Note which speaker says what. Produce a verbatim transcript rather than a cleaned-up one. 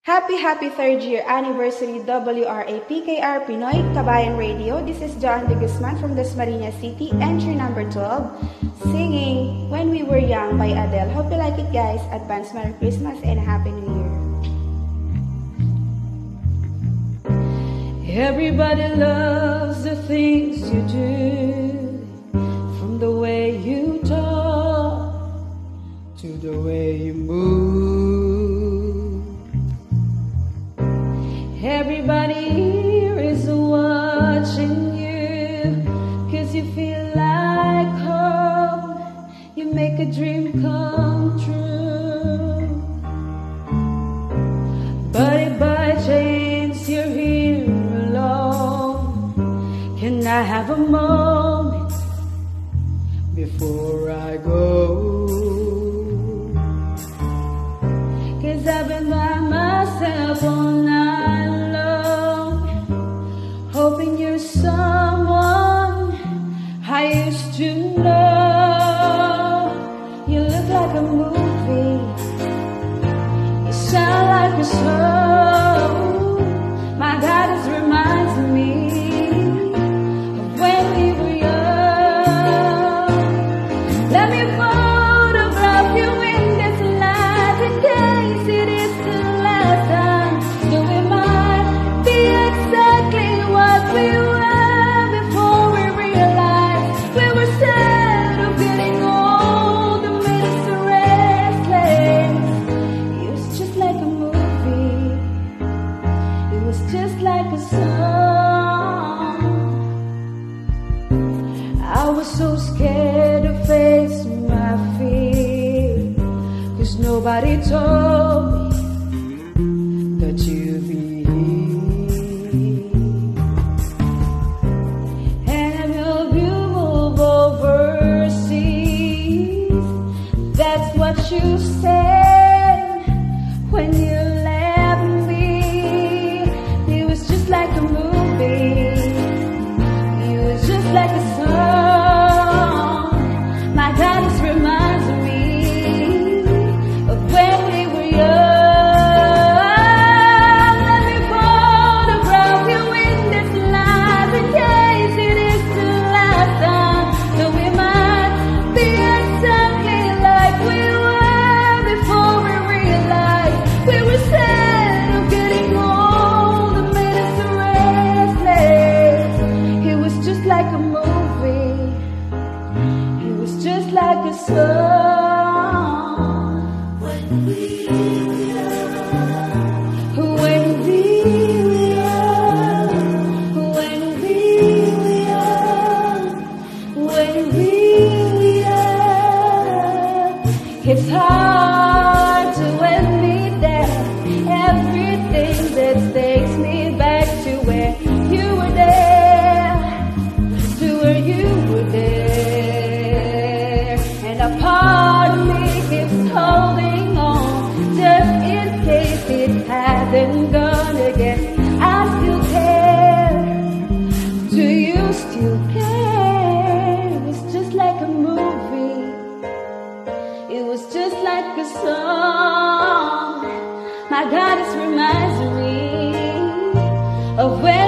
Speaker 1: Happy, happy third year anniversary W R A P K R Pinoy Kabayan Radio. This is John de Guzman from Dasmariñas City, entry number twelve, singing When We Were Young by Adele. Hope you like it, guys. Advance Merry Christmas and Happy New Year.
Speaker 2: Everybody loves the things you do, from the way you talk to the way you move. Everybody here is watching you, 'cause you feel like home. You make a dream come true. But if by chance you're here alone, can I have a moment before I go? 'Cause I've been by myself all night long, hoping you're someone I used to know. You look like a movie, you sound like a song. My God, this reminds me of when we were young. Let me photograph you in this life, in case it is the last time. So we might be exactly what we were before we realized we were scared of getting old and made us restless. It was just like a movie, it was just like a song. I was so scared to face my fear, 'cause nobody told me that you'd be here. And if you move overseas, that's what you said when you left me. It was just like a movie, it was just like a song. My God, this reminds me of when we were young. Let me photograph you in this life, in case it is the last time. So we might be exactly like we were before we realized we were scared of getting old and made us restless. It was just like a movie, it was just like a song. When we were young, when we were young, when we were young, when we were young. It's hard to admit that everything that takes me back to where you were there, to where you were there. And a part of me keeps holding on, just in case it hasn't gone again. I still care. Do you still care? It was just like a movie, it was just like a song. My God, this reminds me of when